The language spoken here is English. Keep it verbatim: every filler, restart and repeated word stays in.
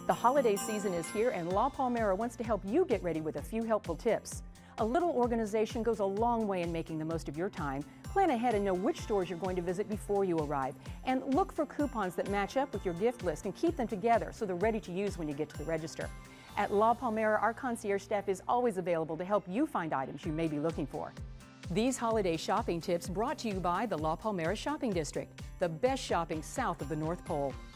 The holiday season is here and La Palmera wants to help you get ready with a few helpful tips. A little organization goes a long way in making the most of your time. Plan ahead and know which stores you're going to visit before you arrive. And look for coupons that match up with your gift list and keep them together so they're ready to use when you get to the register. At La Palmera, our concierge staff is always available to help you find items you may be looking for. These holiday shopping tips brought to you by the La Palmera Shopping District, the best shopping south of the North Pole.